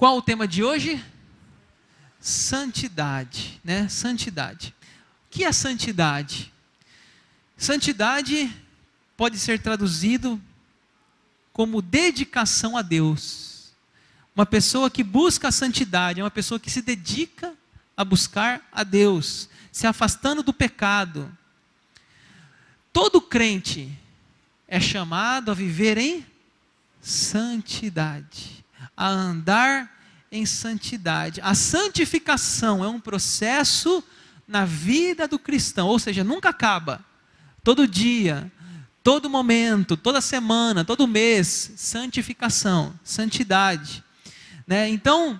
Qual o tema de hoje? Santidade, né? Santidade. O que é santidade? Santidade pode ser traduzido como dedicação a Deus. Uma pessoa que busca a santidade é uma pessoa que se dedica a buscar a Deus, se afastando do pecado. Todo crente é chamado a viver em santidade, a andar em santidade. A santificação é um processo na vida do cristão, ou seja, nunca acaba. Todo dia, todo momento, toda semana, todo mês, santificação, santidade, né? Então,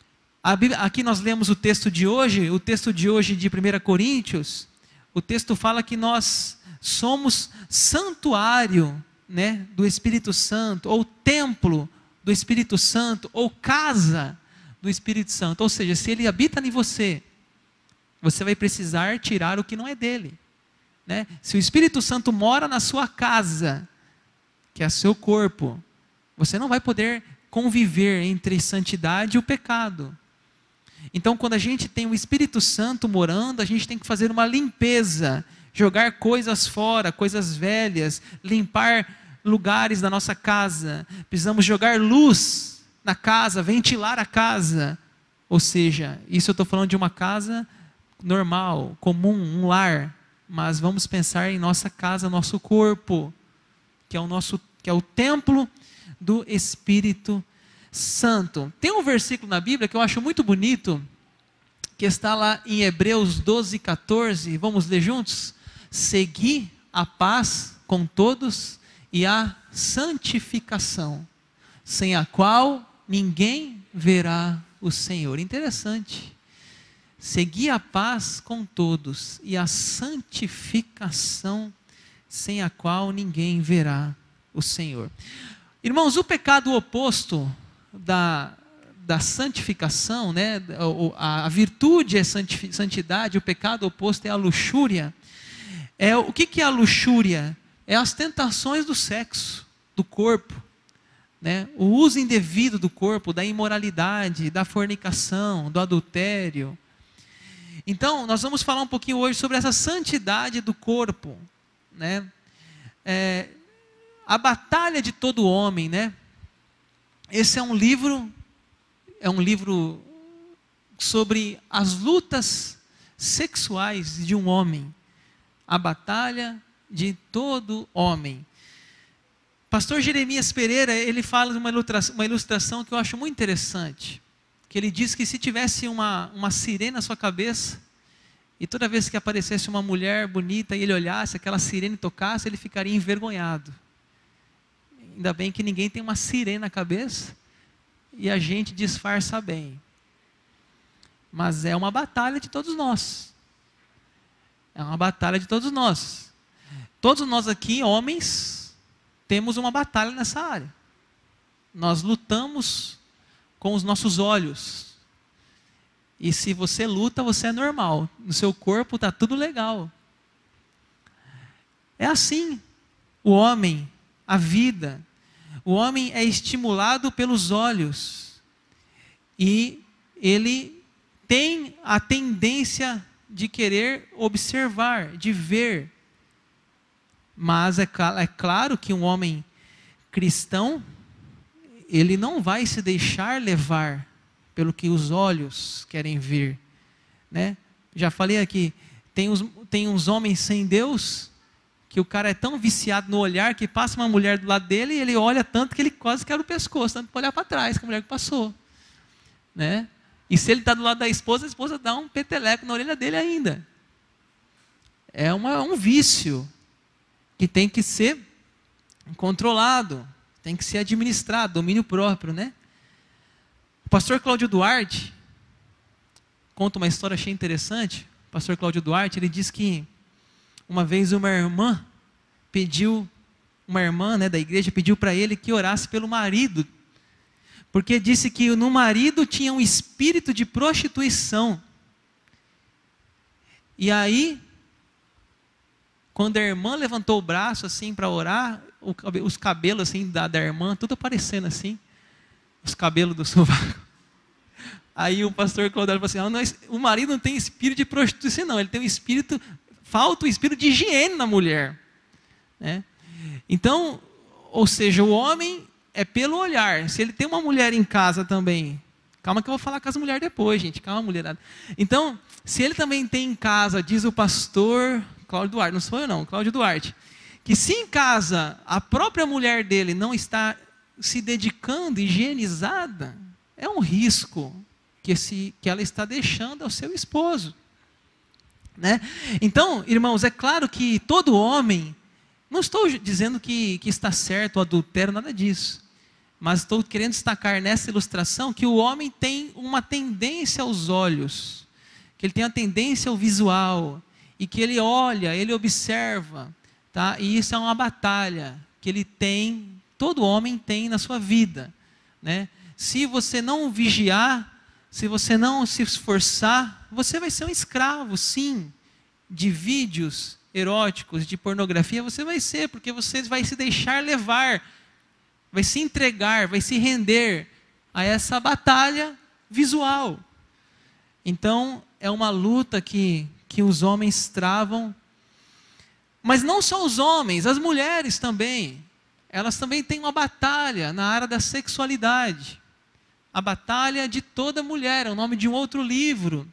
aqui nós lemos o texto de hoje de 1 Coríntios, o texto fala que nós somos santuário, né, do Espírito Santo, ou templo do Espírito Santo, ou casa do Espírito Santo. Ou seja, se ele habita em você, você vai precisar tirar o que não é dele, né? Se o Espírito Santo mora na sua casa, que é seu corpo, você não vai poder conviver entre santidade e o pecado. Então, quando a gente tem o Espírito Santo morando, a gente tem que fazer uma limpeza, jogar coisas fora, coisas velhas, limpar lugares da nossa casa. Precisamos jogar luz na casa, ventilar a casa. Ou seja, isso eu estou falando de uma casa normal, comum, um lar. Mas vamos pensar em nossa casa, nosso corpo, que é o templo do Espírito Santo. Tem um versículo na Bíblia que eu acho muito bonito, que está lá em Hebreus 12:14. Vamos ler juntos? Segui a paz com todos e a santificação, sem a qual ninguém verá o Senhor. Interessante. Segui a paz com todos e a santificação, sem a qual ninguém verá o Senhor. Irmãos, o pecado oposto da santificação, né? A virtude é santidade, o pecado oposto é a luxúria. O que é a luxúria? É as tentações do sexo, do corpo, né? O uso indevido do corpo, da imoralidade, da fornicação, do adultério. Então, nós vamos falar um pouquinho hoje sobre essa santidade do corpo, né? A batalha de todo homem, né? Esse é um livro sobre as lutas sexuais de um homem. A batalha de todo homem. Pastor Jeremias Pereira, ele fala de uma ilustração que eu acho muito interessante. Que ele diz que se tivesse uma sirene na sua cabeça, e toda vez que aparecesse uma mulher bonita e ele olhasse, aquela sirene tocasse, ele ficaria envergonhado. Ainda bem que ninguém tem uma sirene na cabeça, e a gente disfarça bem. Mas é uma batalha de todos nós. É uma batalha de todos nós. Todos nós aqui, homens, temos uma batalha nessa área. Nós lutamos com os nossos olhos. E se você luta, você é normal. No seu corpo está tudo legal. É assim. O homem, a vida. O homem é estimulado pelos olhos. E ele tem a tendência de querer observar, de ver. Mas é claro que um homem cristão, ele não vai se deixar levar pelo que os olhos querem ver, né? Já falei aqui, tem uns homens sem Deus, que o cara é tão viciado no olhar, que passa uma mulher do lado dele, e ele olha tanto que ele quase quebra o pescoço, tanto para olhar para trás, que a mulher que passou, né? E se ele está do lado da esposa, a esposa dá um peteleco na orelha dele ainda. É um vício que tem que ser controlado, tem que ser administrado, domínio próprio, né? O pastor Cláudio Duarte conta uma história, achei interessante. O pastor Cláudio Duarte, ele diz que uma vez uma irmã, né, da igreja pediu para ele que orasse pelo marido, porque disse que no marido tinha um espírito de prostituição. E aí, quando a irmã levantou o braço assim para orar, os cabelos assim da irmã, tudo aparecendo assim, os cabelos do sovaco. Aí o pastor Claudel falou assim, o marido não tem espírito de prostituição não, ele tem falta o espírito de higiene na mulher. Né? Então, ou seja, o homem é pelo olhar. Se ele tem uma mulher em casa também, calma que eu vou falar com as mulheres depois, gente, calma mulherada. Então, se ele também tem em casa, diz o pastor Cláudio Duarte, não sou eu não, Cláudio Duarte, que se em casa a própria mulher dele não está se dedicando, higienizada, é um risco que ela está deixando ao seu esposo. Né? Então, irmãos, é claro que todo homem, não estou dizendo que está certo o adultério, nada disso, mas estou querendo destacar nessa ilustração que o homem tem uma tendência aos olhos, que ele tem uma tendência ao visual, e que ele olha, ele observa, tá? E isso é uma batalha que ele tem, todo homem tem na sua vida. Né? Se você não vigiar, se você não se esforçar, você vai ser um escravo, sim, de vídeos eróticos, de pornografia, você vai ser, porque você vai se deixar levar, vai se entregar, vai se render a essa batalha visual. Então, é uma luta que os homens travam, mas não só os homens, as mulheres também, elas também têm uma batalha na área da sexualidade. A batalha de toda mulher, é o nome de um outro livro.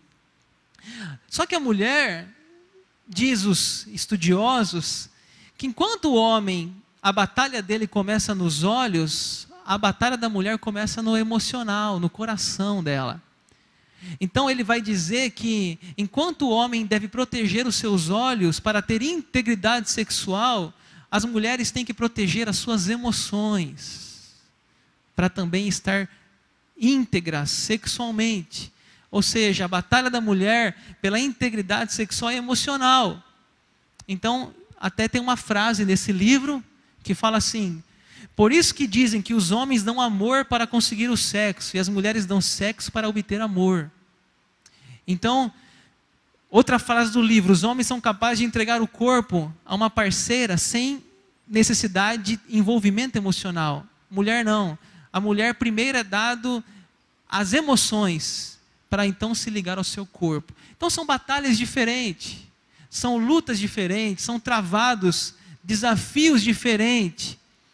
Só que a mulher, diz os estudiosos, que enquanto o homem, a batalha dele começa nos olhos, a batalha da mulher começa no emocional, no coração dela. Então ele vai dizer que enquanto o homem deve proteger os seus olhos para ter integridade sexual, as mulheres têm que proteger as suas emoções, para também estar íntegras sexualmente. Ou seja, a batalha da mulher pela integridade sexual e emocional. Então, até tem uma frase nesse livro que fala assim: por isso que dizem que os homens dão amor para conseguir o sexo, e as mulheres dão sexo para obter amor. Então, outra frase do livro: os homens são capazes de entregar o corpo a uma parceira sem necessidade de envolvimento emocional. Mulher não. A mulher primeiro é dado as emoções, para então se ligar ao seu corpo. Então são batalhas diferentes, são lutas diferentes, são travados, desafios diferentes.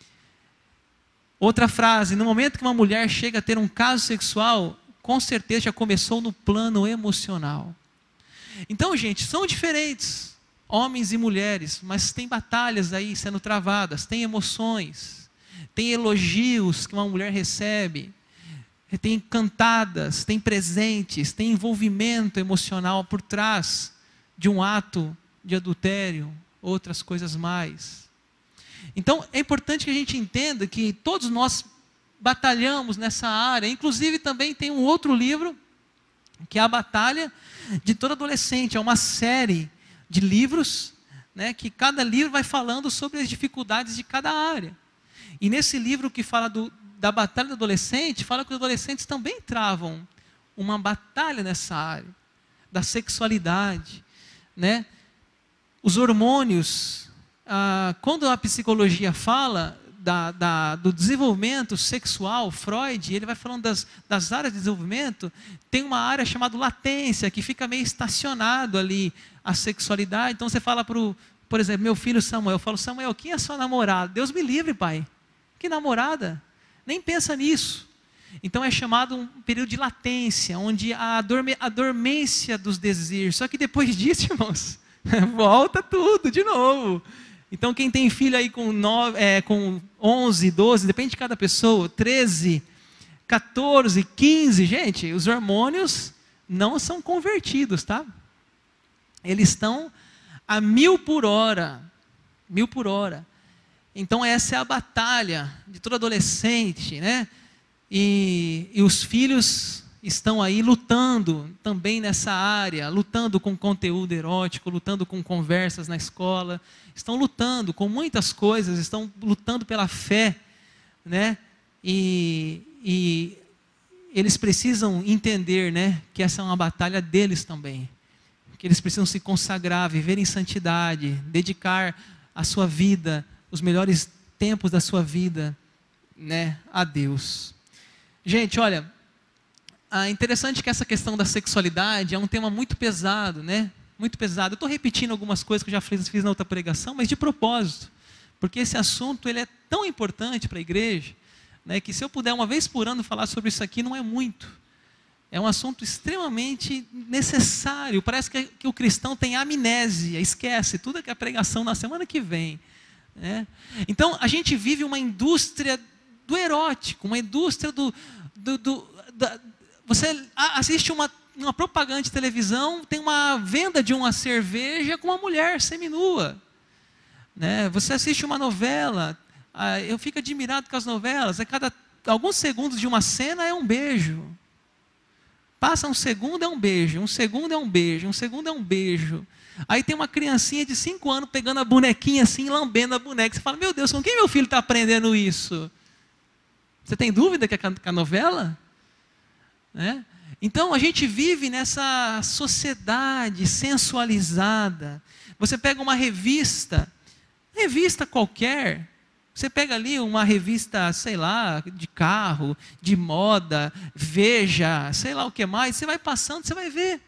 Outra frase: no momento que uma mulher chega a ter um caso sexual, com certeza já começou no plano emocional. Então, gente, são diferentes, homens e mulheres, mas tem batalhas aí sendo travadas, tem emoções, tem elogios que uma mulher recebe, tem cantadas, tem presentes, tem envolvimento emocional por trás de um ato de adultério, outras coisas mais. Então, é importante que a gente entenda que todos nós batalhamos nessa área. Inclusive, também tem um outro livro, que é a Batalha de Todo Adolescente. É uma série de livros, né, que cada livro vai falando sobre as dificuldades de cada área. E nesse livro que fala da batalha do adolescente, fala que os adolescentes também travam uma batalha nessa área, da sexualidade, né? Os hormônios, quando a psicologia fala do desenvolvimento sexual, Freud, ele vai falando das áreas de desenvolvimento, tem uma área chamada latência, que fica meio estacionado ali, a sexualidade. Então você fala por exemplo, meu filho Samuel, eu falo: Samuel, quem é sua namorada? Deus me livre, pai. Que namorada? Nem pensa nisso. Então é chamado um período de latência, onde a dormência dos desejos. Só que depois disso, irmãos, volta tudo de novo. Então quem tem filho aí com 11, 12, depende de cada pessoa, 13, 14, 15, gente, os hormônios não são convertidos, tá? Eles estão a 1000 por hora. 1000 por hora. Então essa é a batalha de todo adolescente, né? E os filhos estão aí lutando também nessa área, lutando com conteúdo erótico, lutando com conversas na escola, estão lutando com muitas coisas, estão lutando pela fé, né? E eles precisam entender, né, que essa é uma batalha deles também, que eles precisam se consagrar, viver em santidade, dedicar a sua vida, os melhores tempos da sua vida, né, a Deus. Gente, olha, interessante que essa questão da sexualidade é um tema muito pesado, né? Muito pesado. Eu estou repetindo algumas coisas que eu já fiz na outra pregação, mas de propósito. Porque esse assunto ele é tão importante para a igreja, né, que se eu puder uma vez por ano falar sobre isso aqui, não é muito. É um assunto extremamente necessário. Parece que o cristão tem amnésia, esquece tudo que é a pregação na semana que vem, né? Então, a gente vive uma indústria do erótico, uma indústria você assiste uma propaganda de televisão, tem uma venda de uma cerveja com uma mulher seminua, né? Você assiste uma novela, eu fico admirado com as novelas, a cada alguns segundos de uma cena é um beijo. Passa um segundo, é um beijo, um segundo é um beijo, um segundo é um beijo. Aí tem uma criancinha de 5 anos pegando a bonequinha assim, lambendo a boneca. Você fala, meu Deus, com quem meu filho está aprendendo isso? Você tem dúvida que é a novela? Né? Então a gente vive nessa sociedade sensualizada. Você pega uma revista qualquer, você pega ali uma revista, sei lá, de carro, de moda, Veja, sei lá o que mais, você vai passando, você vai ver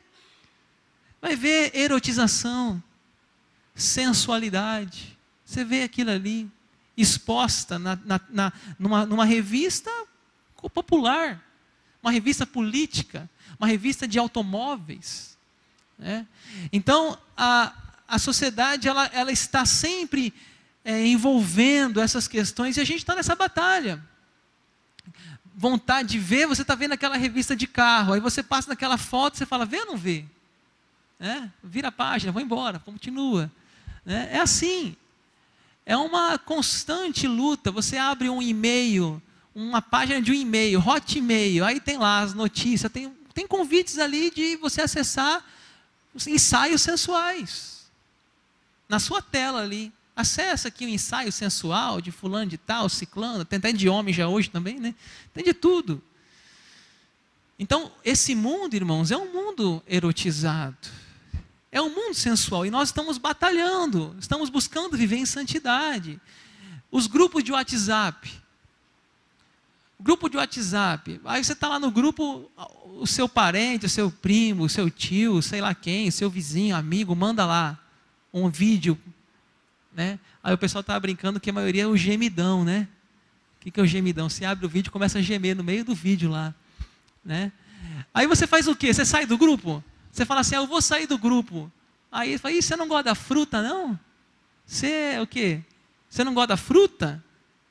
erotização, sensualidade, você vê aquilo ali, exposta numa revista popular, uma revista política, uma revista de automóveis, né? Então, a sociedade ela está sempre envolvendo essas questões e a gente está nessa batalha. Vontade de ver, você está vendo aquela revista de carro, aí você passa naquela foto, você fala, vê ou não vê? Vira a página, vou embora, continua. É assim, é uma constante luta. Você abre um e-mail, uma página de um e-mail, Hotmail, aí tem lá as notícias, tem convites ali de você acessar os ensaios sensuais, na sua tela ali. Acessa aqui o ensaio sensual de fulano de tal, ciclano, tem até de homem já hoje também, né? Tem de tudo. Então, esse mundo, irmãos, é um mundo erotizado. É um mundo sensual. E nós estamos batalhando, estamos buscando viver em santidade. Os grupos de WhatsApp. Grupo de WhatsApp. Aí você está lá no grupo, o seu parente, o seu primo, o seu tio, sei lá quem, o seu vizinho, amigo, manda lá um vídeo, né? Aí o pessoal estava brincando que a maioria é o gemidão, né? O que é o gemidão? Você abre o vídeo e começa a gemer no meio do vídeo lá, né? Aí você faz o quê? Você sai do grupo? Você fala assim, eu vou sair do grupo. Aí ele fala, você não gosta da fruta, não? Você é o quê? Você não gosta da fruta?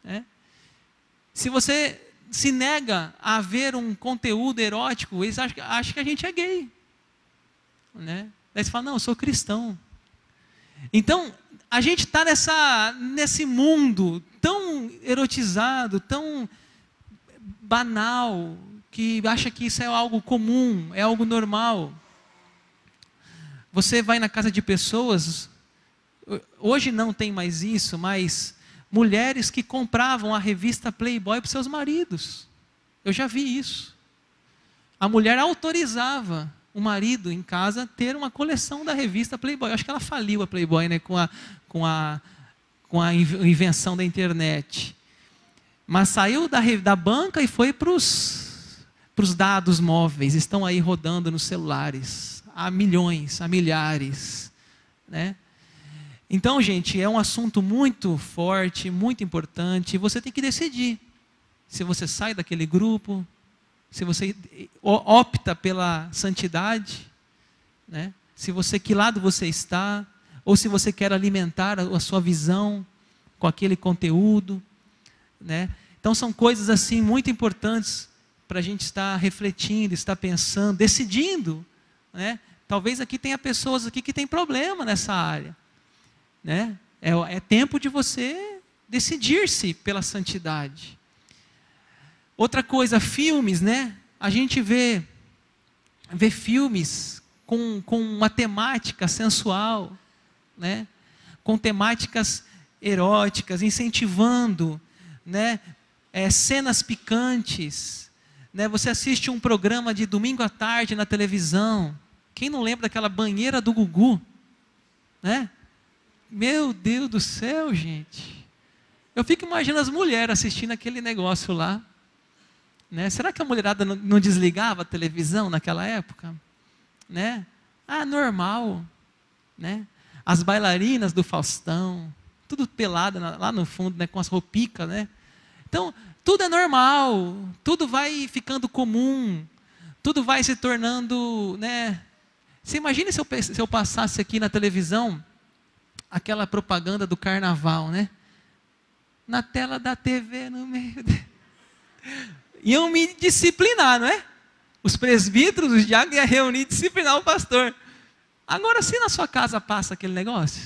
Se você se nega a ver um conteúdo erótico, eles acham que a gente é gay, né? Aí você fala, não, eu sou cristão. Então, a gente está nesse mundo tão erotizado, tão banal, que acha que isso é algo comum, é algo normal. Você vai na casa de pessoas, hoje não tem mais isso, mas mulheres que compravam a revista Playboy para seus maridos. Eu já vi isso. A mulher autorizava o marido em casa ter uma coleção da revista Playboy. Eu acho que ela faliu a Playboy, né, com a invenção da internet. Mas saiu da banca e foi para os dados móveis. Estão aí rodando nos celulares. Há milhões, há milhares, né? Então, gente, é um assunto muito forte, muito importante. E você tem que decidir se você sai daquele grupo, se você opta pela santidade, né? Que lado você está, ou se você quer alimentar a sua visão com aquele conteúdo, né? Então são coisas assim muito importantes para a gente estar refletindo, estar pensando, decidindo, né? Talvez aqui tenha pessoas aqui que têm problema nessa área, né? É tempo de você decidir-se pela santidade. Outra coisa, filmes, né? A gente vê filmes com uma temática sensual, né? Com temáticas eróticas, incentivando, né? Cenas picantes, né? Você assiste um programa de domingo à tarde na televisão. Quem não lembra daquela banheira do Gugu, né? Meu Deus do céu, gente. Eu fico imaginando as mulheres assistindo aquele negócio lá. Né? Será que a mulherada não desligava a televisão naquela época? Né? Ah, normal. Né? As bailarinas do Faustão, tudo pelada lá no fundo, né? Com as roupicas. Né? Então, tudo é normal, tudo vai ficando comum, tudo vai se tornando... Né? Você imagina se eu passasse aqui na televisão aquela propaganda do carnaval, né? Na tela da TV, no meio... Iam me disciplinar, não é? Os presbíteros, os diáconos iam reunir e disciplinar o pastor. Agora, se na sua casa passa aquele negócio,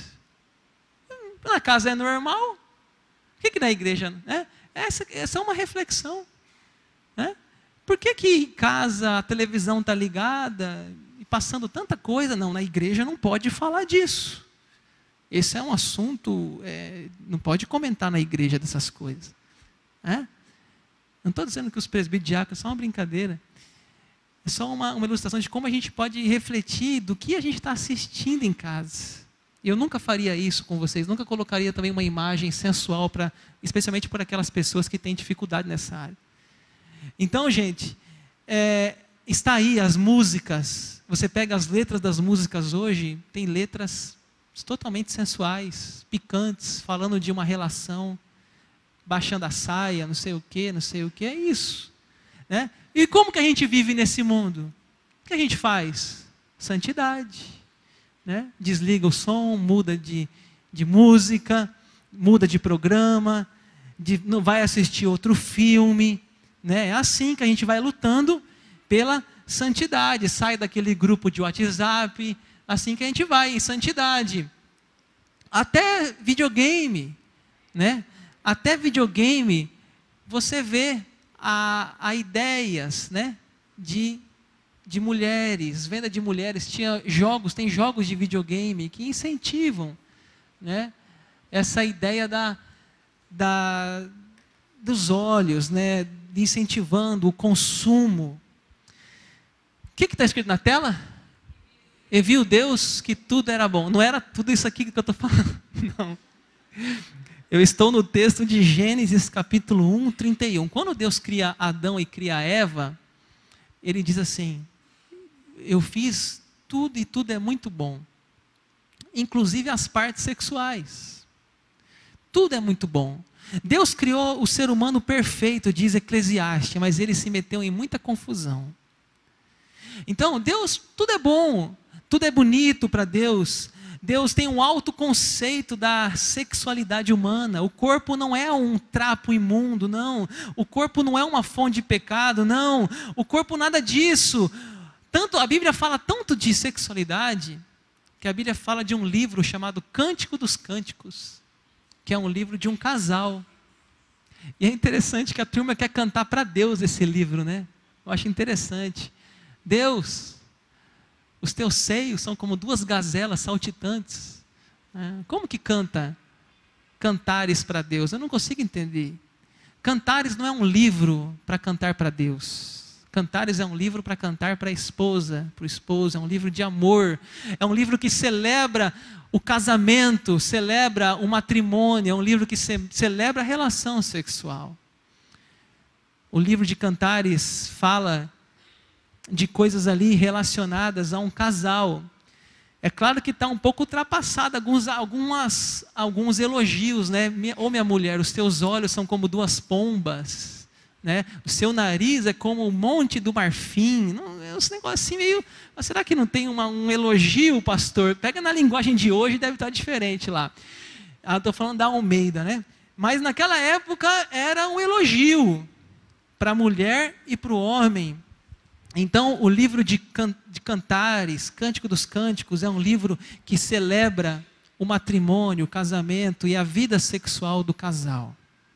na casa é normal, por que na igreja? Né? Essa é uma reflexão. Né? Por que em casa a televisão está ligada e passando tanta coisa? Não, na igreja não pode falar disso. Esse é um assunto, não pode comentar na igreja dessas coisas. Né? Não estou dizendo que os presbíteros diáconos são uma brincadeira. É só uma ilustração de como a gente pode refletir do que a gente está assistindo em casa. Eu nunca faria isso com vocês, nunca colocaria também uma imagem sensual, especialmente por aquelas pessoas que têm dificuldade nessa área. Então, gente, está aí as músicas. Você pega as letras das músicas hoje, tem letras totalmente sensuais, picantes, falando de uma relação, baixando a saia, não sei o que, é isso. Né? E como que a gente vive nesse mundo? O que a gente faz? Santidade. Né? Desliga o som, muda de música, muda de programa, não vai assistir outro filme. Né? É assim que a gente vai lutando pela santidade. Sai daquele grupo de WhatsApp, assim que a gente vai, em santidade. Até videogame, né? Até videogame, você vê a ideias, né, de mulheres, venda de mulheres. Tem jogos de videogame que incentivam, né, essa ideia dos olhos, né, incentivando o consumo. O que está escrito na tela? E viu Deus que tudo era bom. Não era tudo isso aqui que eu estou falando, não. Eu estou no texto de Gênesis capítulo 1, 31. Quando Deus cria Adão e cria Eva, Ele diz assim: eu fiz tudo e tudo é muito bom. Inclusive as partes sexuais. Tudo é muito bom. Deus criou o ser humano perfeito, diz Eclesiastes, mas ele se meteu em muita confusão. Então, Deus, tudo é bom, tudo é bonito para Deus. Deus tem um alto conceito da sexualidade humana. O corpo não é um trapo imundo, não. O corpo não é uma fonte de pecado, não. O corpo nada disso. A Bíblia fala tanto de sexualidade, que a Bíblia fala de um livro chamado Cântico dos Cânticos, que é um livro de um casal. E é interessante que a turma quer cantar para Deus esse livro, né? Eu acho interessante. Deus, os teus seios são como duas gazelas saltitantes. Como que canta Cantares para Deus? Eu não consigo entender. Cantares não é um livro para cantar para Deus. Cantares é um livro para cantar para a esposa, para o esposo. É um livro de amor. É um livro que celebra o casamento, celebra o matrimônio. É um livro que celebra a relação sexual. O livro de Cantares fala de coisas ali relacionadas a um casal. É claro que está um pouco ultrapassado alguns elogios, né? Minha mulher, os teus olhos são como duas pombas, né? O seu nariz é como o monte do marfim. É um negócio assim meio... Mas será que não tem um elogio, pastor? Pega na linguagem de hoje, deve estar diferente lá. Estou falando da Almeida, né? Mas naquela época era um elogio para a mulher e para o homem. Então, o livro de Cantares, Cântico dos Cânticos, é um livro que celebra o matrimônio, o casamento e a vida sexual do casal.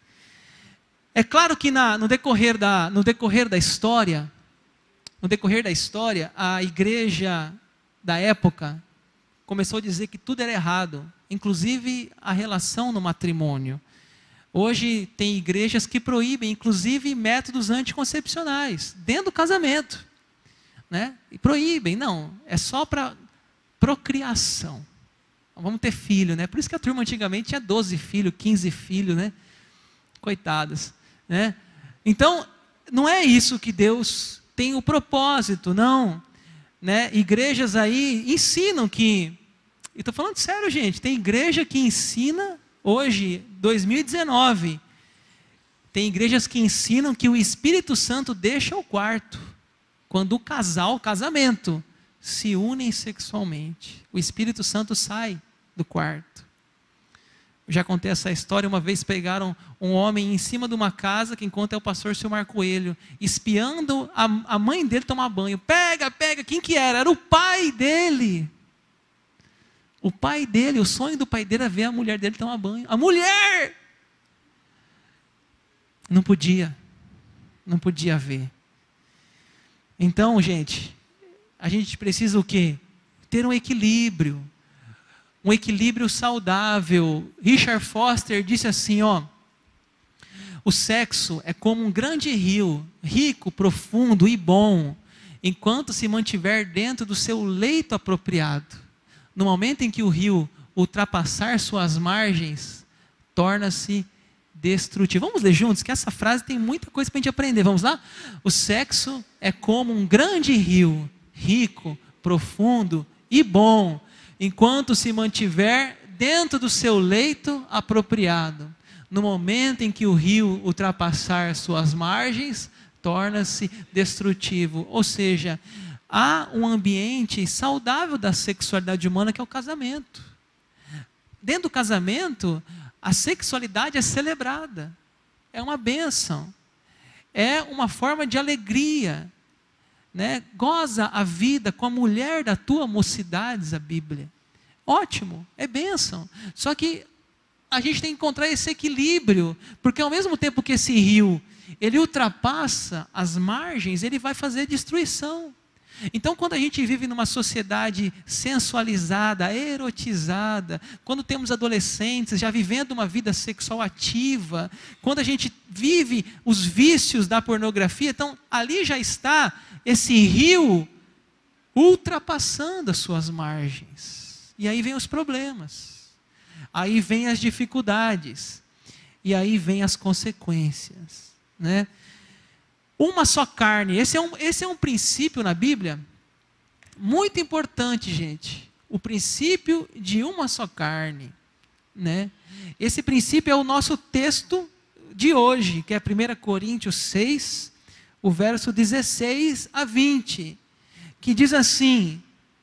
É claro que no decorrer da história, a igreja da época começou a dizer que tudo era errado, inclusive a relação no matrimônio. Hoje tem igrejas que proíbem, inclusive, métodos anticoncepcionais, dentro do casamento. Né? E proíbem, não, é só para procriação. Vamos ter filho, né? Por isso que a turma antigamente tinha 12 filhos, 15 filhos, né? Coitadas. Né? Então, não é isso que Deus tem o propósito, não. Né? Igrejas aí ensinam que, e estou falando sério, gente, tem igreja que ensina hoje, 2019, tem igrejas que ensinam que o Espírito Santo deixa o quarto, quando o casamento, se unem sexualmente, o Espírito Santo sai do quarto. Eu já contei essa história, uma vez pegaram um homem em cima de uma casa, quem conta é o pastor Silmar Coelho, espiando a mãe dele tomar banho. Pega, quem que era? Era o pai dele. O pai dele, o sonho do pai dele era ver a mulher dele tomar banho. A mulher! Não podia ver. Então, gente, a gente precisa o quê? Ter um equilíbrio saudável. Richard Foster disse assim, o sexo é como um grande rio, rico, profundo e bom, enquanto se mantiver dentro do seu leito apropriado. No momento em que o rio ultrapassar suas margens, torna-se destrutivo. Vamos ler juntos, que essa frase tem muita coisa para a gente aprender. Vamos lá? O sexo é como um grande rio, rico, profundo e bom, enquanto se mantiver dentro do seu leito apropriado. No momento em que o rio ultrapassar suas margens, torna-se destrutivo. Ou seja, há um ambiente saudável da sexualidade humana que é o casamento. Dentro do casamento, a sexualidade é celebrada. É uma bênção. É uma forma de alegria. Né? Goza a vida com a mulher da tua mocidade, diz a Bíblia. Ótimo, é bênção. Só que a gente tem que encontrar esse equilíbrio, porque ao mesmo tempo que esse rio, ele ultrapassa as margens, ele vai fazer destruição. Então, quando a gente vive numa sociedade sensualizada, erotizada, quando temos adolescentes já vivendo uma vida sexual ativa, quando a gente vive os vícios da pornografia, então ali já está esse rio ultrapassando as suas margens. E aí vem os problemas, aí vem as dificuldades, e aí vem as consequências, né? Uma só carne, esse é um princípio na Bíblia muito importante, gente. O princípio de uma só carne, né? Esse princípio é o nosso texto de hoje, que é 1 Coríntios 6, o verso 16 a 20, que diz assim: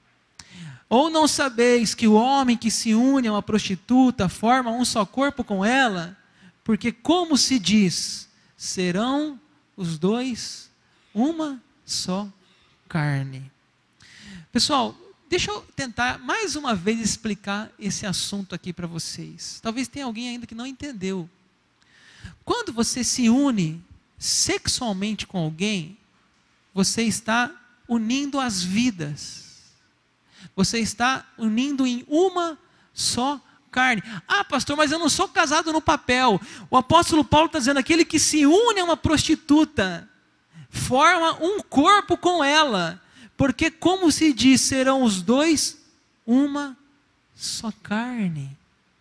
ou não sabeis que o homem que se une a uma prostituta forma um só corpo com ela? Porque como se diz, serão os dois uma só carne. Pessoal, deixa eu tentar mais uma vez explicar esse assunto aqui para vocês. Talvez tenha alguém ainda que não entendeu. Quando você se une sexualmente com alguém, você está unindo as vidas. Você está unindo em uma só carne. Ah, pastor, mas eu não sou casado no papel. O apóstolo Paulo está dizendo, aquele que se une a uma prostituta, forma um corpo com ela, porque como se diz, serão os dois uma só carne.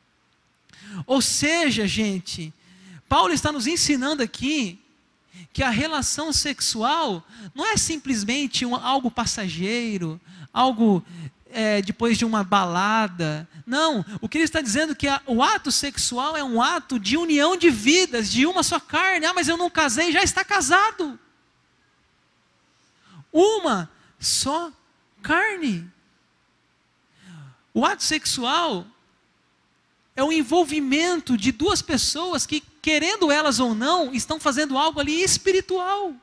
Ou seja, gente, Paulo está nos ensinando aqui, que a relação sexual não é simplesmente algo passageiro, algo depois de uma balada. Não, o que ele está dizendo é que o ato sexual é um ato de união de vidas, de uma só carne. Ah, mas eu não casei, já está casado. Uma só carne. O ato sexual é o envolvimento de duas pessoas que, querendo elas ou não, estão fazendo algo ali espiritual.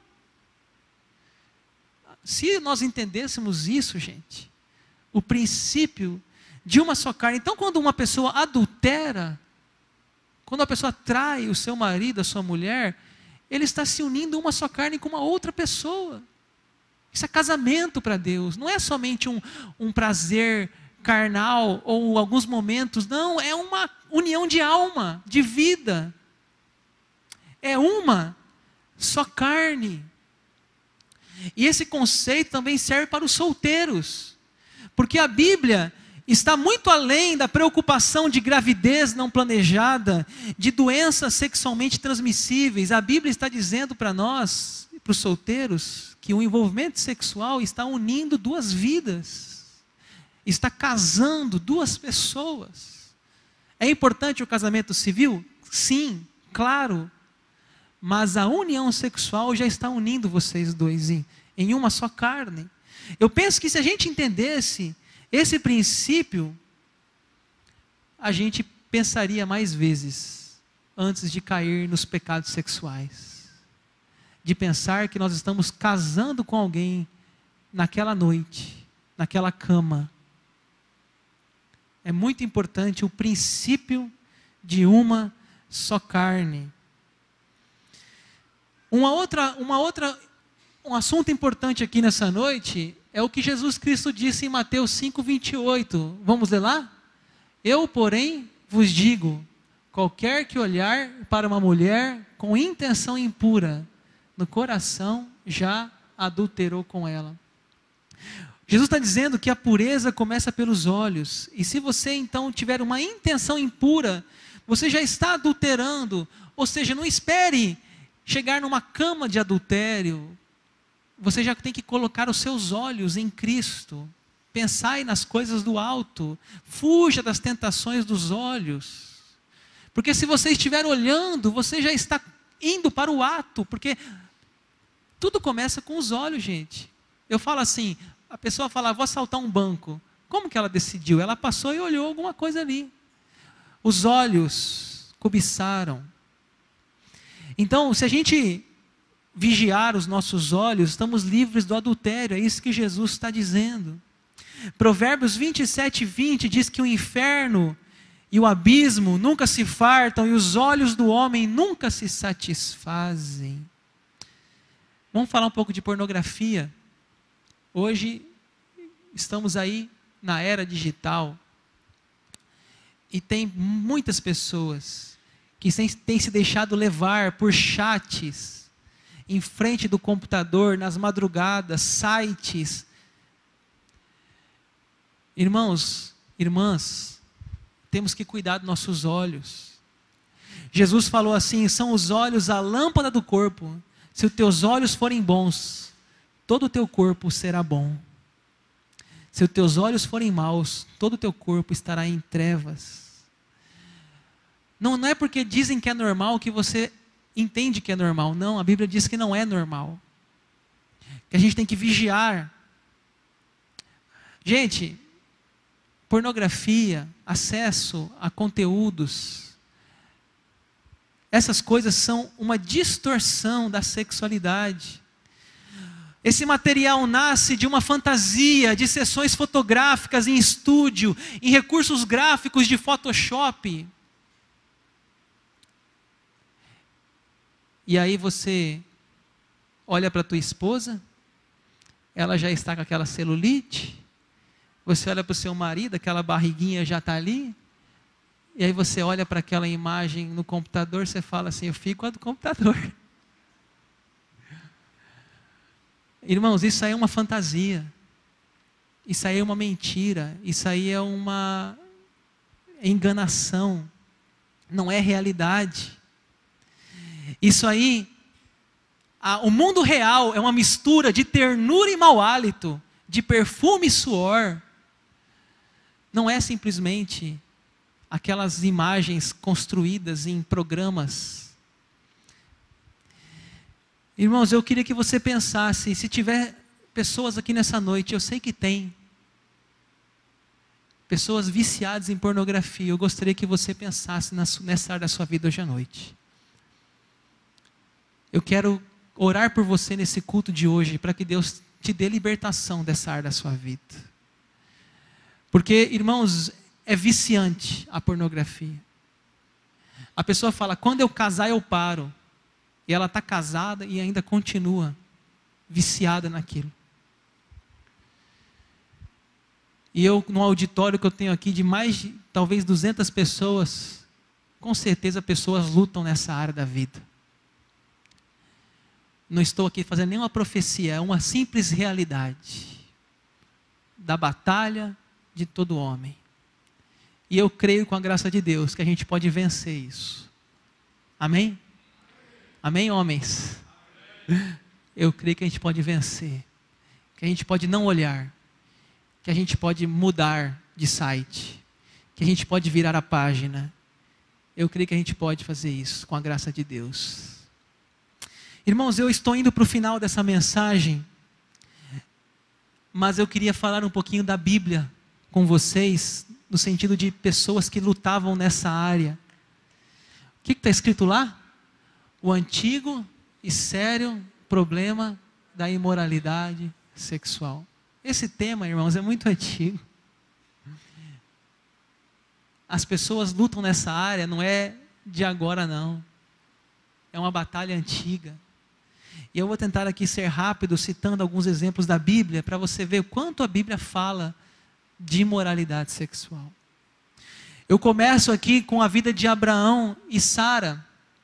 Se nós entendêssemos isso, gente, o princípio de uma só carne. Então, quando uma pessoa adultera, quando a pessoa trai o seu marido, a sua mulher, ele está se unindo uma só carne com uma outra pessoa. Isso é casamento para Deus. Não é somente um prazer carnal ou alguns momentos. Não, é uma união de alma, de vida. É uma só carne. E esse conceito também serve para os solteiros. Porque a Bíblia está muito além da preocupação de gravidez não planejada, de doenças sexualmente transmissíveis. A Bíblia está dizendo para nós, para os solteiros que o envolvimento sexual está unindo duas vidas, está casando duas pessoas. É importante o casamento civil? Sim, claro. Mas a união sexual já está unindo vocês dois em uma só carne. Eu penso que se a gente entendesse esse princípio, a gente pensaria mais vezes antes de cair nos pecados sexuais. De pensar que nós estamos casando com alguém naquela noite, naquela cama. É muito importante o princípio de uma só carne. Um assunto importante aqui nessa noite é o que Jesus Cristo disse em Mateus 5:28. Vamos ler lá? Eu, porém, vos digo, qualquer que olhar para uma mulher com intenção impura, no coração já adulterou com ela. Jesus está dizendo que a pureza começa pelos olhos. E se você então tiver uma intenção impura, você já está adulterando. Ou seja, não espere chegar numa cama de adultério. Você já tem que colocar os seus olhos em Cristo. Pensai nas coisas do alto. Fuja das tentações dos olhos. Porque se você estiver olhando, você já está indo para o ato. Porque tudo começa com os olhos, gente. Eu falo assim, a pessoa fala, vou assaltar um banco. Como que ela decidiu? Ela passou e olhou alguma coisa ali. Os olhos cobiçaram. Então, se a gente vigiar os nossos olhos, estamos livres do adultério. É isso que Jesus está dizendo. Provérbios 27:20 diz que o inferno e o abismo nunca se fartam e os olhos do homem nunca se satisfazem. Vamos falar um pouco de pornografia. Hoje estamos aí na era digital e tem muitas pessoas que têm se deixado levar por chats em frente do computador, nas madrugadas, sites. Irmãos, irmãs, temos que cuidar dos nossos olhos. Jesus falou assim, são os olhos a lâmpada do corpo. Se os teus olhos forem bons, todo o teu corpo será bom. Se os teus olhos forem maus, todo o teu corpo estará em trevas. Não é porque dizem que é normal que você entende que é normal. Não, a Bíblia diz que não é normal. Que a gente tem que vigiar. Gente, pornografia, acesso a conteúdos, essas coisas são uma distorção da sexualidade. Esse material nasce de uma fantasia, de sessões fotográficas em estúdio, em recursos gráficos de Photoshop. E aí você olha para a tua esposa, ela já está com aquela celulite, você olha para o seu marido, aquela barriguinha já está ali, e aí você olha para aquela imagem no computador, você fala assim, eu fico a do computador. Irmãos, isso aí é uma fantasia, isso aí é uma mentira, isso aí é uma enganação, não é realidade. Isso aí, o mundo real é uma mistura de ternura e mau hálito, de perfume e suor. Não é simplesmente aquelas imagens construídas em programas. Irmãos, eu queria que você pensasse, se tiver pessoas aqui nessa noite, eu sei que tem, pessoas viciadas em pornografia, eu gostaria que você pensasse nessa área da sua vida hoje à noite. Eu quero orar por você nesse culto de hoje, para que Deus te dê libertação dessa área da sua vida. Porque, irmãos, é viciante a pornografia. A pessoa fala, quando eu casar eu paro. E ela está casada e ainda continua viciada naquilo. E eu, no auditório que eu tenho aqui, de mais de, talvez 200 pessoas, com certeza pessoas lutam nessa área da vida. Não estou aqui fazendo nenhuma profecia, é uma simples realidade da batalha de todo homem. E eu creio com a graça de Deus que a gente pode vencer isso. Amém? Amém, homens? eu creio que a gente pode vencer, que a gente pode não olhar, que a gente pode mudar de site, que a gente pode virar a página. Eu creio que a gente pode fazer isso com a graça de Deus. Irmãos, eu estou indo para o final dessa mensagem, mas eu queria falar um pouquinho da Bíblia com vocês, no sentido de pessoas que lutavam nessa área. O que está escrito lá? O antigo e sério problema da imoralidade sexual. Esse tema, irmãos, é muito antigo. As pessoas lutam nessa área, não é de agora não. É uma batalha antiga. E eu vou tentar aqui ser rápido, citando alguns exemplos da Bíblia, para você ver o quanto a Bíblia fala de imoralidade sexual. Eu começo aqui com a vida de Abraão e Sara.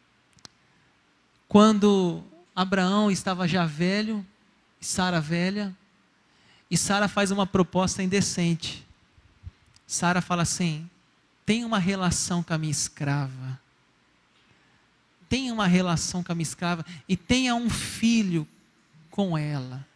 Quando Abraão estava já velho, Sara velha, e Sara faz uma proposta indecente. Sara fala assim: tenha uma relação com a minha escrava. Tenha uma relação com a minha escrava e tenha um filho com ela.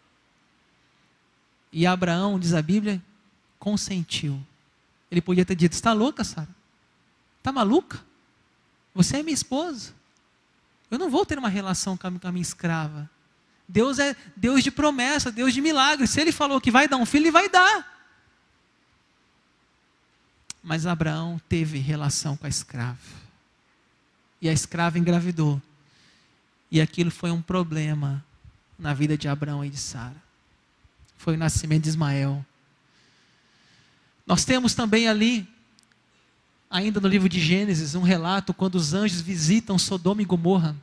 E Abraão, diz a Bíblia, consentiu. Ele podia ter dito: está louca, Sara? Está maluca? Você é minha esposa. Eu não vou ter uma relação com a minha escrava. Deus é Deus de promessa, Deus de milagres. Se Ele falou que vai dar um filho, Ele vai dar. Mas Abraão teve relação com a escrava. E a escrava engravidou. E aquilo foi um problema na vida de Abraão e de Sara. Foi o nascimento de Ismael. Nós temos também ali, ainda no livro de Gênesis, um relato quando os anjos visitam Sodoma e Gomorra.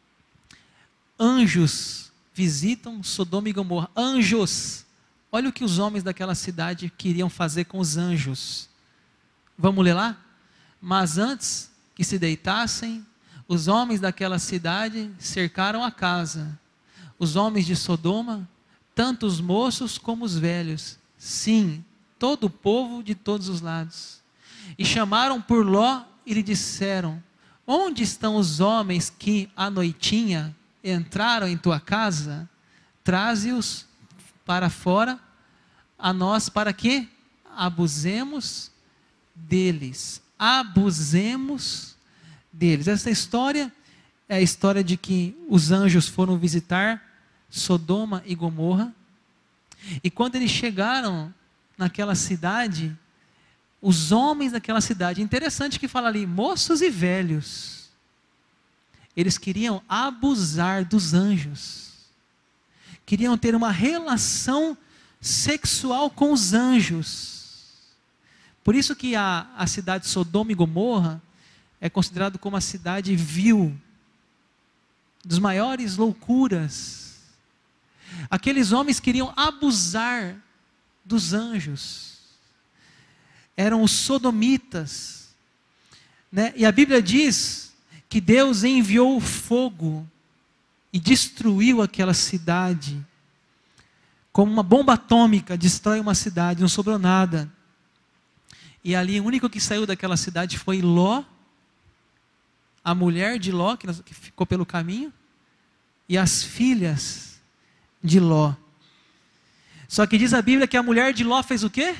Anjos visitam Sodoma e Gomorra. Anjos! Olha o que os homens daquela cidade queriam fazer com os anjos. Vamos ler lá? Mas antes que se deitassem, os homens daquela cidade cercaram a casa. Os homens de Sodoma, tanto os moços como os velhos. Sim, todo o povo de todos os lados. E chamaram por Ló e lhe disseram: onde estão os homens que à noitinha entraram em tua casa? Traze-os para fora a nós, para que abusemos deles. Abusemos deles. Essa história é a história de que os anjos foram visitar Sodoma e Gomorra. E quando eles chegaram naquela cidade, os homens daquela cidade, interessante que fala ali, moços e velhos, eles queriam abusar dos anjos. Queriam ter uma relação sexual com os anjos. Por isso que a cidade de Sodoma e Gomorra é considerado como a cidade vil, dos maiores loucuras. Aqueles homens queriam abusar dos anjos. Eram os sodomitas, né? E a Bíblia diz que Deus enviou fogo e destruiu aquela cidade. Como uma bomba atômica destrói uma cidade, não sobrou nada. E ali o único que saiu daquela cidade foi Ló, a mulher de Ló, que ficou pelo caminho, e as filhas de Ló. Só que diz a Bíblia que a mulher de Ló fez o quê?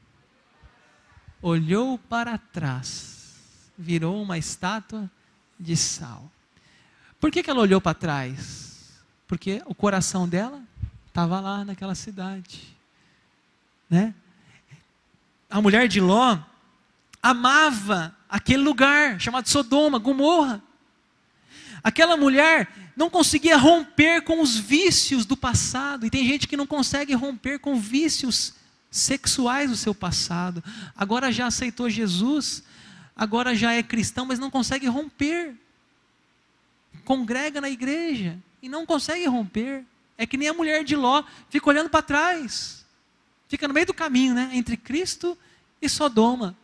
Olhou para trás, virou uma estátua de sal. Por que ela olhou para trás? Porque o coração dela estava lá naquela cidade, né? A mulher de Ló amava aquele lugar chamado Sodoma, Gomorra. Aquela mulher não conseguia romper com os vícios do passado. E tem gente que não consegue romper com vícios sexuais do seu passado. Agora já aceitou Jesus, agora já é cristão, mas não consegue romper. Congrega na igreja e não consegue romper. É que nem a mulher de Ló, fica olhando para trás. Fica no meio do caminho, né? Entre Cristo e Sodoma.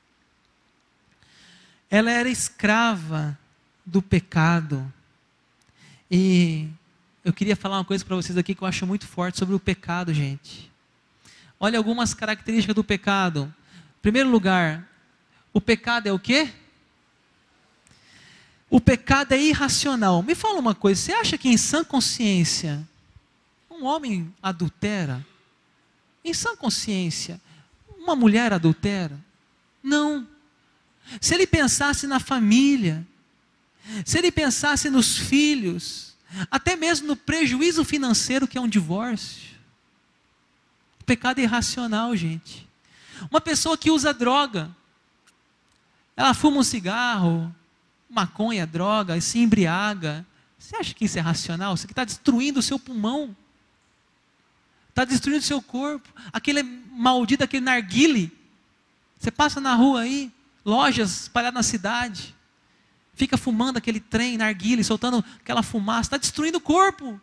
Ela era escrava do pecado. E eu queria falar uma coisa para vocês aqui que eu acho muito forte sobre o pecado, gente. Olha algumas características do pecado. Em primeiro lugar, o pecado é o quê? O pecado é irracional. Me fala uma coisa, você acha que em sã consciência um homem adultera? Em sã consciência, uma mulher adultera? Não. Se ele pensasse na família, se ele pensasse nos filhos, até mesmo no prejuízo financeiro que é um divórcio. O pecado é irracional, gente. Uma pessoa que usa droga, ela fuma um cigarro, maconha, droga, e se embriaga. Você acha que isso é racional? Isso aqui está destruindo o seu pulmão. Está destruindo o seu corpo. Aquele maldito, aquele narguile. Você passa na rua aí, lojas espalhadas na cidade. Fica fumando aquele trem, narguile, soltando aquela fumaça. Está destruindo o corpo.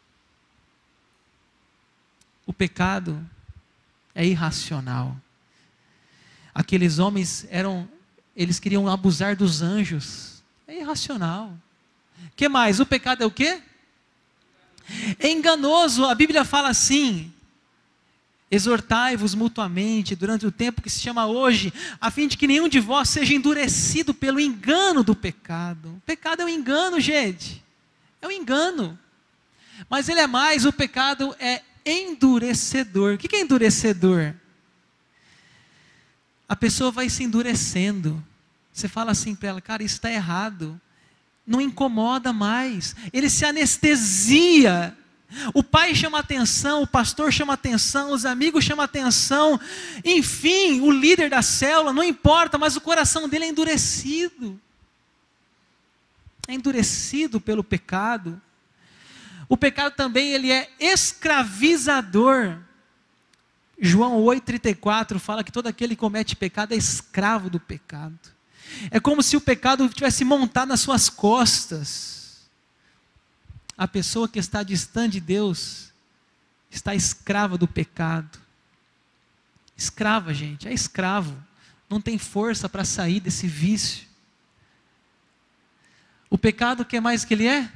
O pecado é irracional. Aqueles homens eles queriam abusar dos anjos. É irracional. O que mais? O pecado é o quê? É enganoso. A Bíblia fala assim: exortai-vos mutuamente durante o tempo que se chama hoje, a fim de que nenhum de vós seja endurecido pelo engano do pecado. O pecado é um engano, gente. É um engano. Mas ele é mais, o pecado é endurecedor. O que é endurecedor? A pessoa vai se endurecendo. Você fala assim para ela, cara, isso está errado. Não incomoda mais. Ele se anestesia. O pai chama atenção, o pastor chama atenção, os amigos chamam atenção. Enfim, o líder da célula, não importa, mas o coração dele é endurecido. É endurecido pelo pecado. O pecado também ele é escravizador. João 8,34 fala que todo aquele que comete pecado é escravo do pecado. É como se o pecado tivesse montado nas suas costas. A pessoa que está distante de Deus está escrava do pecado. Escrava, gente, é escravo. Não tem força para sair desse vício. O pecado, o que mais que ele é?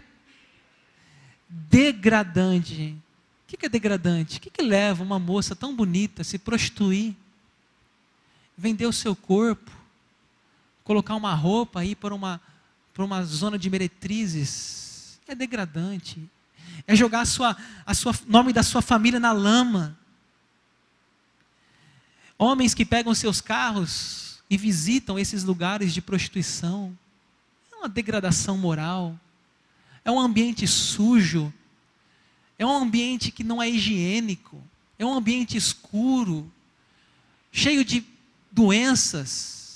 Degradante. O que é degradante? O que leva uma moça tão bonita a se prostituir? Vender o seu corpo? Colocar uma roupa aí para uma zona de meretrizes? É degradante. É jogar nome da sua família na lama. Homens que pegam seus carros e visitam esses lugares de prostituição. É uma degradação moral. É um ambiente sujo. É um ambiente que não é higiênico. É um ambiente escuro, cheio de doenças.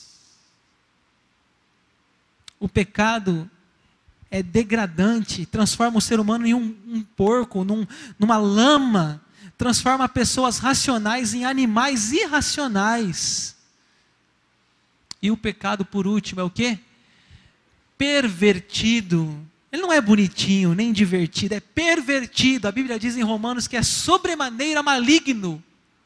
O pecado é degradante, transforma o ser humano em um porco, numa lama, transforma pessoas racionais em animais irracionais. E o pecado, por último, é o quê? Pervertido. Ele não é bonitinho, nem divertido, é pervertido. A Bíblia diz em Romanos que é sobremaneira maligno.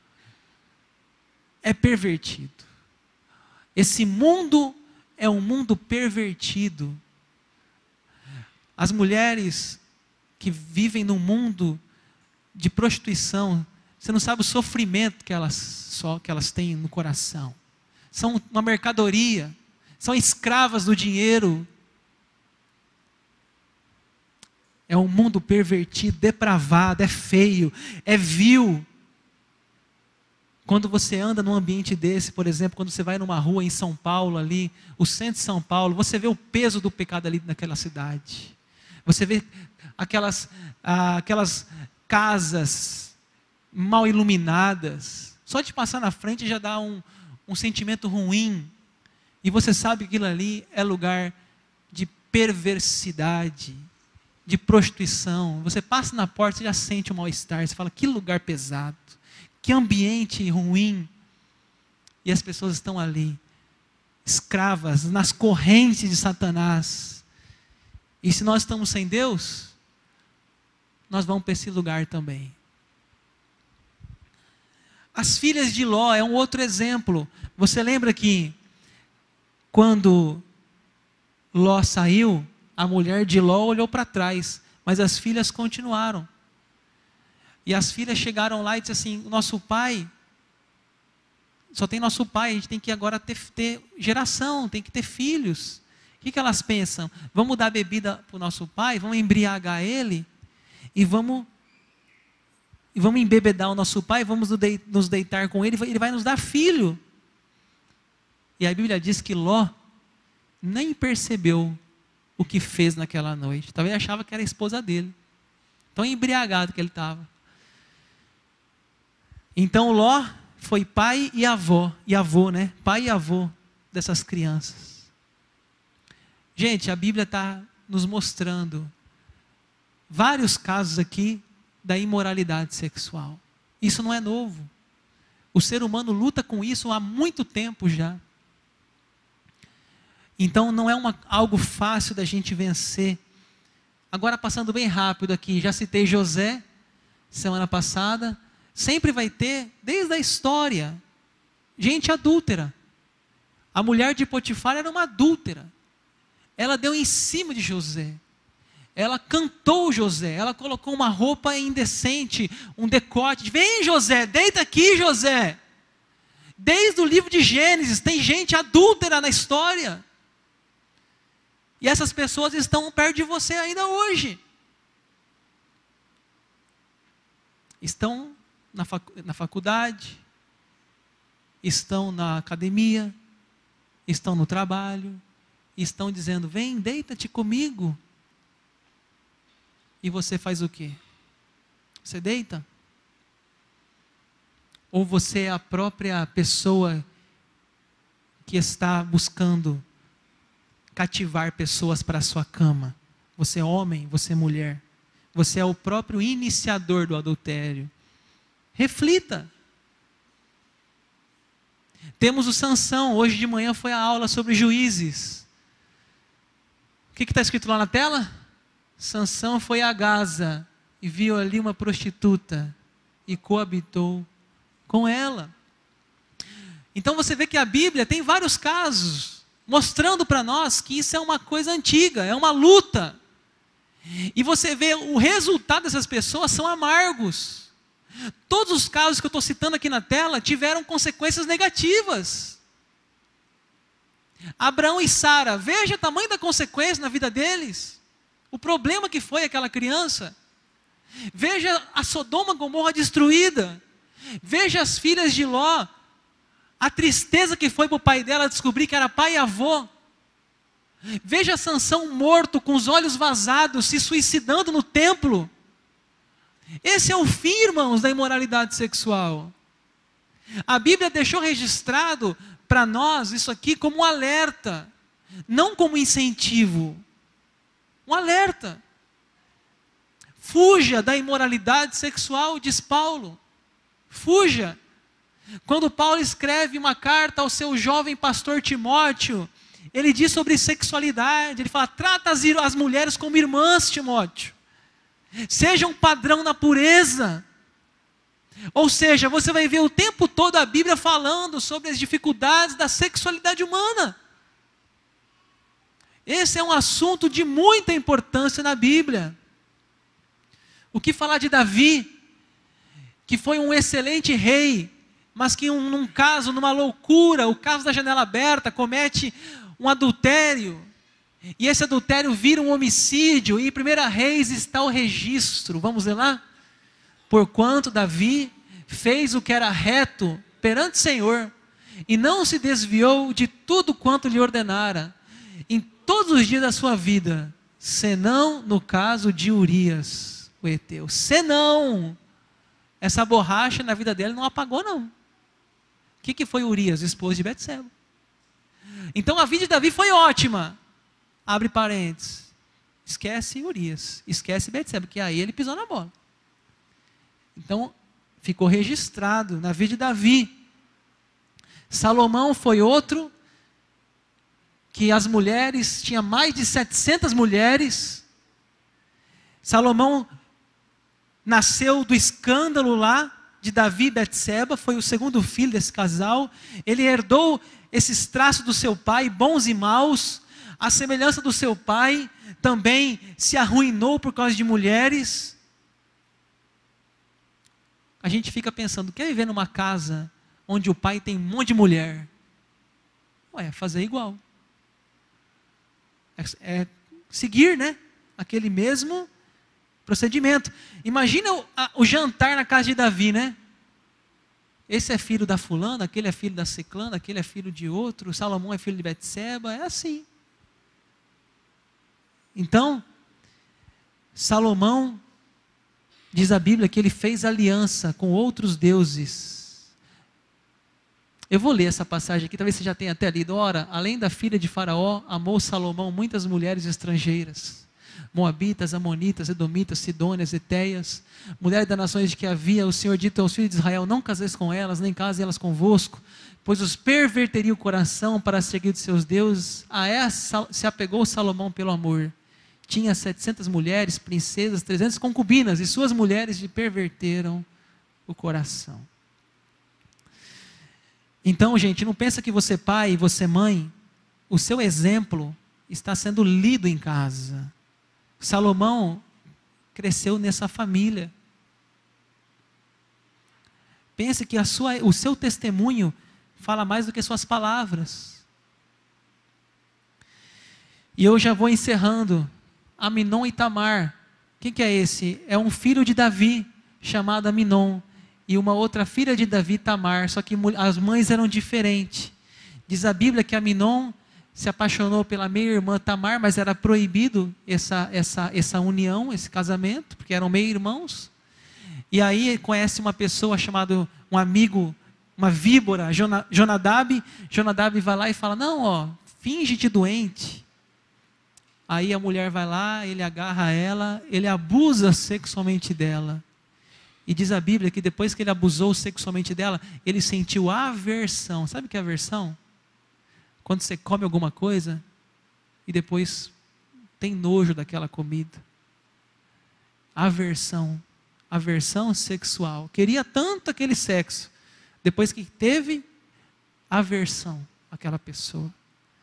É pervertido. Esse mundo é um mundo pervertido. As mulheres que vivem num mundo de prostituição, você não sabe o sofrimento que elas têm no coração. São uma mercadoria, são escravas do dinheiro. É um mundo pervertido, depravado, é feio, é vil. Quando você anda num ambiente desse, por exemplo, quando você vai numa rua em São Paulo ali, o centro de São Paulo, você vê o peso do pecado ali naquela cidade. Você vê aquelas casas mal iluminadas. Só de passar na frente já dá um sentimento ruim. E você sabe que aquilo ali é lugar de perversidade, de prostituição. Você passa na porta e já sente o mal-estar. Você fala, que lugar pesado, que ambiente ruim. E as pessoas estão ali, escravas, nas correntes de Satanás. E se nós estamos sem Deus, nós vamos para esse lugar também. As filhas de Ló é um outro exemplo. Você lembra que quando Ló saiu, a mulher de Ló olhou para trás, mas as filhas continuaram. E as filhas chegaram lá e disseram assim, nosso pai, só tem nosso pai, a gente tem que agora ter geração, tem que ter filhos. que elas pensam? Vamos dar bebida para o nosso pai, vamos embriagar ele e vamos embebedar o nosso pai, vamos nos deitar com ele, ele vai nos dar filho. E a Bíblia diz que Ló nem percebeu o que fez naquela noite. Talvez achava que era a esposa dele. Tão embriagado que ele estava. Então Ló foi pai e avô, né? Pai e avô dessas crianças. Gente, a Bíblia está nos mostrando vários casos aqui da imoralidade sexual. Isso não é novo. O ser humano luta com isso há muito tempo já. Então não é algo fácil da gente vencer. Agora passando bem rápido aqui, já citei José, semana passada. Sempre vai ter, desde a história, gente adúltera. A mulher de Potifar era uma adúltera. Ela deu em cima de José. Ela cantou José. Ela colocou uma roupa indecente, um decote. Vem José, deita aqui José. Desde o livro de Gênesis, tem gente adúltera na história. E essas pessoas estão perto de você ainda hoje. Estão na faculdade, estão na academia, estão no trabalho, estão dizendo, vem, deita-te comigo. E você faz o quê? Você deita? Ou você é a própria pessoa que está buscando cativar pessoas para a sua cama? Você é homem, você é mulher. Você é o próprio iniciador do adultério. Reflita. Temos o Sansão. Hoje de manhã foi a aula sobre juízes. O que está escrito lá na tela? Sansão foi a Gaza e viu ali uma prostituta e coabitou com ela. Então você vê que a Bíblia tem vários casos mostrando para nós que isso é uma coisa antiga, é uma luta. E você vê o resultado dessas pessoas são amargos. Todos os casos que eu estou citando aqui na tela tiveram consequências negativas. Abraão e Sara, veja o tamanho da consequência na vida deles. O problema que foi aquela criança. Veja a Sodoma e Gomorra destruída. Veja as filhas de Ló. A tristeza que foi para o pai dela descobrir que era pai e avô. Veja Sansão morto, com os olhos vazados, se suicidando no templo. Esse é o fim, irmãos, da imoralidade sexual. A Bíblia deixou registrado para nós isso aqui como um alerta, não como incentivo. Um alerta. Fuja da imoralidade sexual, diz Paulo. Fuja. Quando Paulo escreve uma carta ao seu jovem pastor Timóteo, ele diz sobre sexualidade, ele fala, trata as mulheres como irmãs, Timóteo. Seja um padrão na pureza. Ou seja, você vai ver o tempo todo a Bíblia falando sobre as dificuldades da sexualidade humana. Esse é um assunto de muita importância na Bíblia. O que falar de Davi, que foi um excelente rei, mas que num caso, numa loucura, o caso da janela aberta, comete um adultério, e esse adultério vira um homicídio, e em 1 Reis está o registro, vamos ler lá? Porquanto Davi fez o que era reto perante o Senhor, e não se desviou de tudo quanto lhe ordenara, em todos os dias da sua vida, senão no caso de Urias, o heteu. Senão, essa borracha na vida dele não apagou não. O que foi Urias? Esposa de Betseba. Então a vida de Davi foi ótima. Abre parênteses. Esquece Urias. Esquece Betseba, porque aí ele pisou na bola. Então ficou registrado na vida de Davi. Salomão foi outro, que as mulheres, tinha mais de 700 mulheres. Salomão nasceu do escândalo lá, de Davi e Betseba, foi o segundo filho desse casal. Ele herdou esses traços do seu pai, bons e maus. A semelhança do seu pai, também se arruinou por causa de mulheres. A gente fica pensando, quer viver numa casa onde o pai tem um monte de mulher? Ué, fazer igual. é seguir, né, aquele mesmo procedimento. Imagina o jantar na casa de Davi, né? Esse é filho da fulana, aquele é filho da ciclana, aquele é filho de outro, Salomão é filho de Betseba, é assim. Então, Salomão, diz a Bíblia que ele fez aliança com outros deuses. Eu vou ler essa passagem aqui, talvez você já tenha até lido. Ora, além da filha de Faraó, amou Salomão muitas mulheres estrangeiras, moabitas, amonitas, edomitas, sidônias, eteias, mulheres das nações de que havia o Senhor dito aos filhos de Israel: não caseis com elas, nem casem elas convosco, pois os perverteria o coração para seguir de seus deuses. A essa se apegou Salomão pelo amor. Tinha 700 mulheres, princesas, 300 concubinas, e suas mulheres lhe perverteram o coração. Então, gente, não pensa que você pai e você mãe, o seu exemplo está sendo lido em casa. Salomão cresceu nessa família. Pense que o seu testemunho fala mais do que suas palavras. E eu já vou encerrando. Aminon e Tamar. Quem que é esse? É um filho de Davi, chamado Aminon. E uma outra filha de Davi, Tamar. Só que as mães eram diferentes. Diz a Bíblia que Aminon se apaixonou pela meia-irmã Tamar, mas era proibido essa união, esse casamento, porque eram meio-irmãos. E aí conhece uma pessoa chamada, um amigo, uma víbora, Jonadab. Jonadab vai lá e fala: não, finge-te doente. Aí a mulher vai lá, ele agarra ela, ele abusa sexualmente dela. E diz a Bíblia que depois que ele abusou sexualmente dela, ele sentiu aversão. Sabe o que é aversão? Quando você come alguma coisa e depois tem nojo daquela comida. Aversão sexual. Queria tanto aquele sexo, depois que teve aversão àquela pessoa.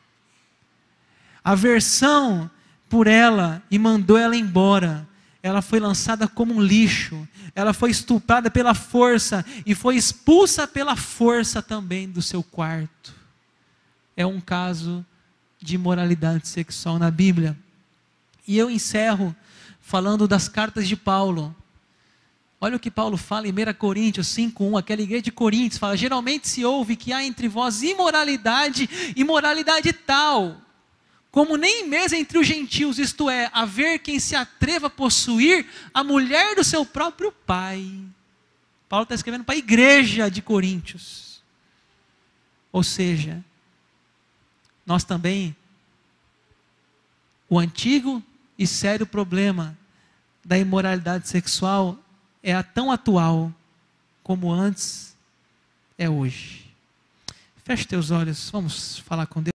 Aversão por ela e mandou ela embora. Ela foi lançada como um lixo. Ela foi estuprada pela força e foi expulsa pela força também do seu quarto. É um caso de imoralidade sexual na Bíblia. E eu encerro falando das cartas de Paulo. Olha o que Paulo fala em 1 Coríntios 5:1, aquela igreja de Coríntios, fala: geralmente se ouve que há entre vós imoralidade tal, como nem mesmo entre os gentios, isto é, haver quem se atreva a possuir a mulher do seu próprio pai. Paulo está escrevendo para a igreja de Coríntios. Ou seja, nós também, o antigo e sério problema da imoralidade sexual é tão atual como antes é hoje. Feche teus olhos, vamos falar com Deus.